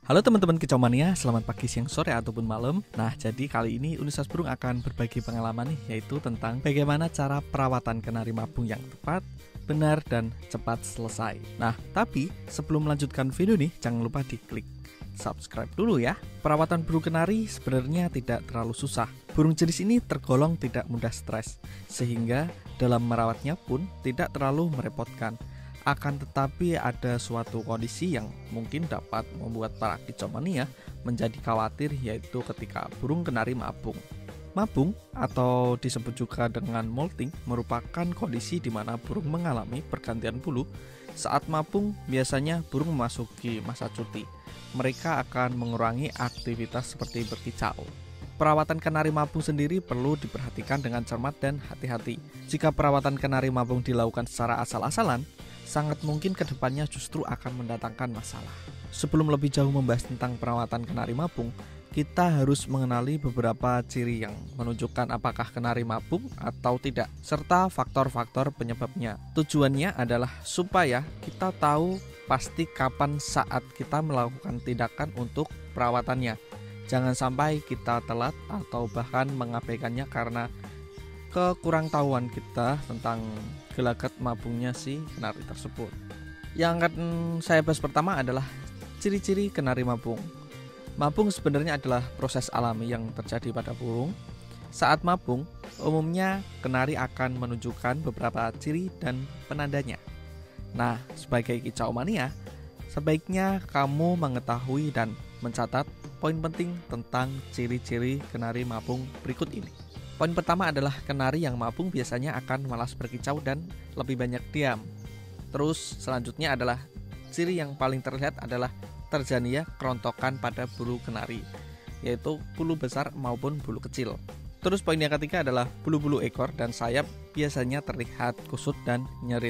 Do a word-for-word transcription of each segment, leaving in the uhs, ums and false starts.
Halo teman-teman Kicau Mania, selamat pagi, siang, sore, ataupun malam. Nah, jadi kali ini Universitas Burung akan berbagi pengalaman nih, yaitu tentang bagaimana cara perawatan kenari mabung yang tepat, benar, dan cepat selesai. Nah, tapi sebelum melanjutkan video nih, jangan lupa diklik subscribe dulu ya. Perawatan burung kenari sebenarnya tidak terlalu susah. Burung jenis ini tergolong tidak mudah stres, sehingga dalam merawatnya pun tidak terlalu merepotkan. Akan tetapi ada suatu kondisi yang mungkin dapat membuat para kicau mania menjadi khawatir, yaitu ketika burung kenari mabung. Mabung atau disebut juga dengan molting merupakan kondisi di mana burung mengalami pergantian bulu. Saat mabung biasanya burung memasuki masa cuti. Mereka akan mengurangi aktivitas seperti berkicau. Perawatan kenari mabung sendiri perlu diperhatikan dengan cermat dan hati-hati. Jika perawatan kenari mabung dilakukan secara asal-asalan, sangat mungkin kedepannya justru akan mendatangkan masalah. Sebelum lebih jauh membahas tentang perawatan kenari mabung, kita harus mengenali beberapa ciri yang menunjukkan apakah kenari mabung atau tidak, serta faktor-faktor penyebabnya. Tujuannya adalah supaya kita tahu pasti kapan saat kita melakukan tindakan untuk perawatannya. Jangan sampai kita telat atau bahkan mengabaikannya karena kekurangtahuan kita tentang gelagat mabungnya si kenari tersebut. Yang akan saya bahas pertama adalah ciri-ciri kenari mabung. Mabung sebenarnya adalah proses alami yang terjadi pada burung. Saat mabung, umumnya kenari akan menunjukkan beberapa ciri dan penandanya. Nah, sebagai kicau mania, sebaiknya kamu mengetahui dan mencatat poin penting tentang ciri-ciri kenari mabung berikut ini. Poin pertama adalah kenari yang mabung biasanya akan malas berkicau dan lebih banyak diam. Terus selanjutnya adalah ciri yang paling terlihat adalah terjadinya kerontokan pada bulu kenari, yaitu bulu besar maupun bulu kecil. Terus poin yang ketiga adalah bulu-bulu ekor dan sayap biasanya terlihat kusut dan nyerit.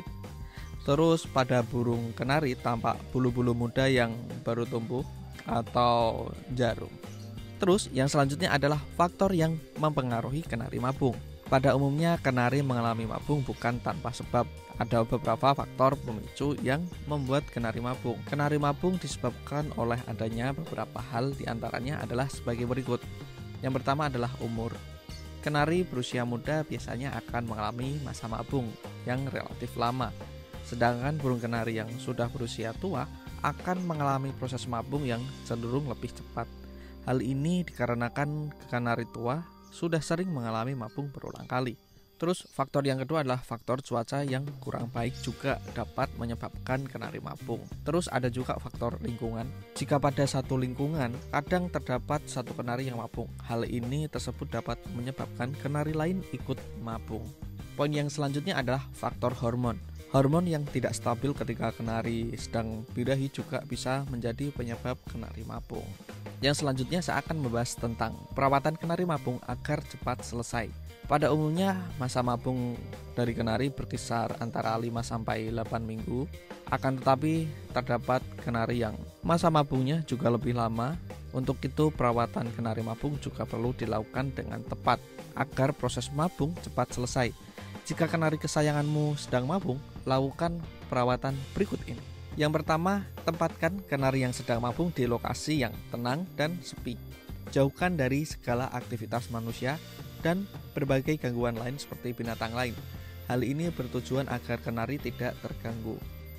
Terus pada burung kenari tampak bulu-bulu muda yang baru tumbuh atau jarum. Terus yang selanjutnya adalah faktor yang mempengaruhi kenari mabung. Pada umumnya kenari mengalami mabung bukan tanpa sebab. Ada beberapa faktor pemicu yang membuat kenari mabung. Kenari mabung disebabkan oleh adanya beberapa hal, diantaranya adalah sebagai berikut. Yang pertama adalah umur. Kenari berusia muda biasanya akan mengalami masa mabung yang relatif lama. Sedangkan burung kenari yang sudah berusia tua akan mengalami proses mabung yang cenderung lebih cepat. Hal ini dikarenakan kenari tua sudah sering mengalami mabung berulang kali. Terus faktor yang kedua adalah faktor cuaca yang kurang baik juga dapat menyebabkan kenari mabung. Terus ada juga faktor lingkungan. Jika pada satu lingkungan kadang terdapat satu kenari yang mabung, hal ini tersebut dapat menyebabkan kenari lain ikut mabung. Poin yang selanjutnya adalah faktor hormon. Hormon yang tidak stabil ketika kenari sedang birahi juga bisa menjadi penyebab kenari mabung. Yang selanjutnya saya akan membahas tentang perawatan kenari mabung agar cepat selesai. Pada umumnya masa mabung dari kenari berkisar antara lima sampai delapan minggu. Akan tetapi terdapat kenari yang masa mabungnya juga lebih lama. Untuk itu perawatan kenari mabung juga perlu dilakukan dengan tepat agar proses mabung cepat selesai. Jika kenari kesayanganmu sedang mabung, lakukan perawatan berikut ini. Yang pertama, tempatkan kenari yang sedang mabung di lokasi yang tenang dan sepi. Jauhkan dari segala aktivitas manusia dan berbagai gangguan lain seperti binatang lain. Hal ini bertujuan agar kenari tidak terganggu.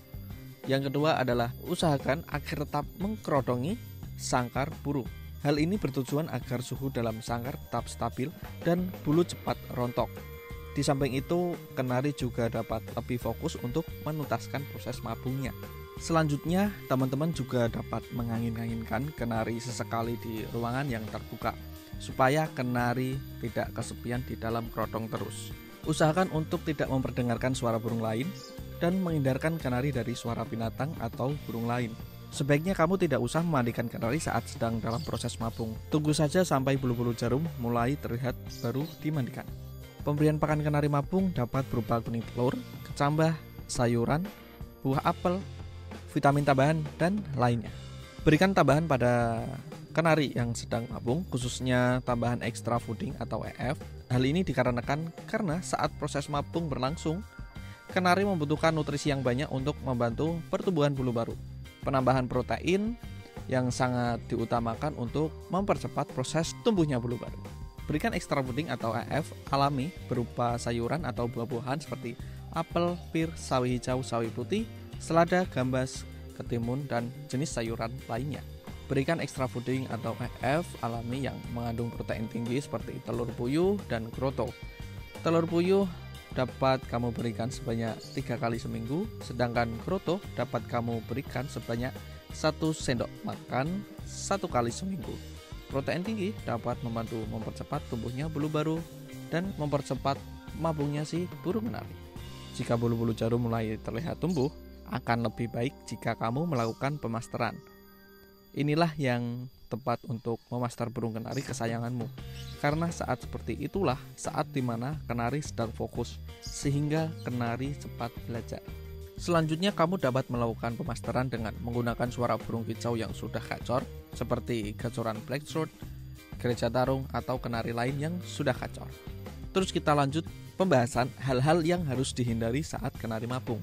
Yang kedua adalah usahakan agar tetap mengkerodongi sangkar burung. Hal ini bertujuan agar suhu dalam sangkar tetap stabil dan bulu cepat rontok. Di samping itu, kenari juga dapat lebih fokus untuk menuntaskan proses mabungnya. Selanjutnya, teman-teman juga dapat mengangin-anginkan kenari sesekali di ruangan yang terbuka, supaya kenari tidak kesepian di dalam kerodong terus. Usahakan untuk tidak memperdengarkan suara burung lain dan menghindarkan kenari dari suara binatang atau burung lain. Sebaiknya kamu tidak usah memandikan kenari saat sedang dalam proses mabung. Tunggu saja sampai bulu-bulu jarum mulai terlihat baru dimandikan. Pemberian pakan kenari mabung dapat berupa kuning telur, kecambah, sayuran, buah apel, vitamin tambahan, dan lainnya. Berikan tambahan pada kenari yang sedang mabung, khususnya tambahan extra fooding atau E F. Hal ini dikarenakan karena saat proses mabung berlangsung, kenari membutuhkan nutrisi yang banyak untuk membantu pertumbuhan bulu baru. Penambahan protein, yang sangat diutamakan untuk mempercepat proses tumbuhnya bulu baru. Berikan extra fooding atau A F alami berupa sayuran atau buah-buahan seperti apel, pir, sawi hijau, sawi putih, selada, gambas, ketimun, dan jenis sayuran lainnya. Berikan extra fooding atau A F alami yang mengandung protein tinggi seperti telur puyuh dan kroto. Telur puyuh dapat kamu berikan sebanyak tiga kali seminggu, sedangkan kroto dapat kamu berikan sebanyak satu sendok makan satu kali seminggu. Protein tinggi dapat membantu mempercepat tumbuhnya bulu baru dan mempercepat mabungnya si burung kenari. Jika bulu-bulu jarum mulai terlihat tumbuh, akan lebih baik jika kamu melakukan pemasteran. Inilah yang tepat untuk memaster burung kenari kesayanganmu, karena saat seperti itulah saat dimana kenari sedang fokus, sehingga kenari cepat belajar. Selanjutnya kamu dapat melakukan pemasteran dengan menggunakan suara burung kicau yang sudah gacor, seperti gacoran blackthroat, gereja tarung, atau kenari lain yang sudah gacor. Terus kita lanjut pembahasan hal-hal yang harus dihindari saat kenari mabung.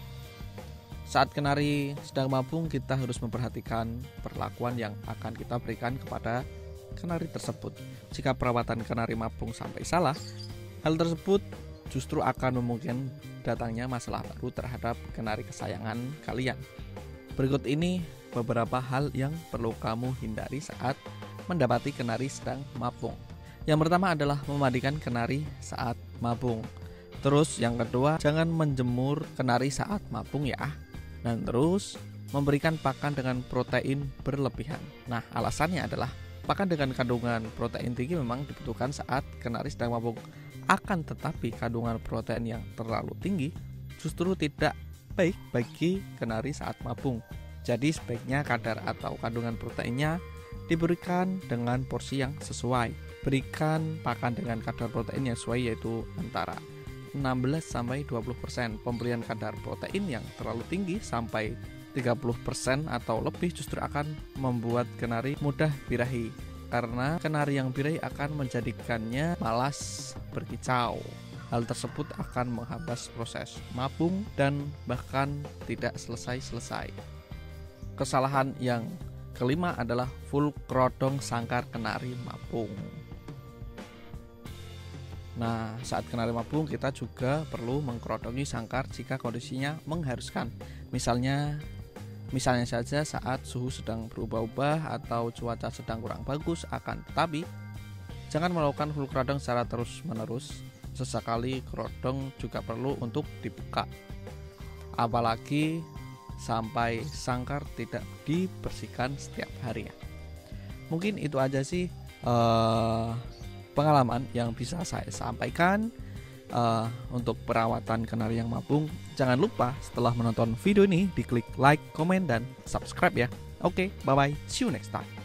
Saat kenari sedang mabung, kita harus memperhatikan perlakuan yang akan kita berikan kepada kenari tersebut. Jika perawatan kenari mabung sampai salah, hal tersebut justru akan memungkinkan datangnya masalah baru terhadap kenari kesayangan kalian. Berikut ini beberapa hal yang perlu kamu hindari saat mendapati kenari sedang mabung. Yang pertama adalah memandikan kenari saat mabung. Terus yang kedua, jangan menjemur kenari saat mabung ya. Dan terus memberikan pakan dengan protein berlebihan. Nah, alasannya adalah pakan dengan kandungan protein tinggi memang dibutuhkan saat kenari sedang mabung. Akan tetapi kandungan protein yang terlalu tinggi justru tidak baik bagi kenari saat mabung. Jadi sebaiknya kadar atau kandungan proteinnya diberikan dengan porsi yang sesuai. Berikan pakan dengan kadar protein yang sesuai, yaitu antara enam belas sampai dua puluh persen. Pemberian kadar protein yang terlalu tinggi sampai tiga puluh persen atau lebih justru akan membuat kenari mudah birahi, karena kenari yang birahi akan menjadikannya malas berkicau. Hal tersebut akan menghambat proses mabung dan bahkan tidak selesai-selesai. Kesalahan yang kelima adalah full kerodong sangkar kenari mabung. Nah, saat kenari mabung kita juga perlu mengkerodongi sangkar jika kondisinya mengharuskan. Misalnya Misalnya saja saat suhu sedang berubah-ubah atau cuaca sedang kurang bagus. Akan tetapi jangan melakukan full kerodong secara terus-menerus. Sesekali kerodong juga perlu untuk dibuka, apalagi sampai sangkar tidak dibersihkan setiap harinya. Mungkin itu aja sih uh, pengalaman yang bisa saya sampaikan Uh, untuk perawatan kenari yang mabung. Jangan lupa setelah menonton video ini diklik like, komen, dan subscribe ya. Oke, okay, bye bye, see you next time.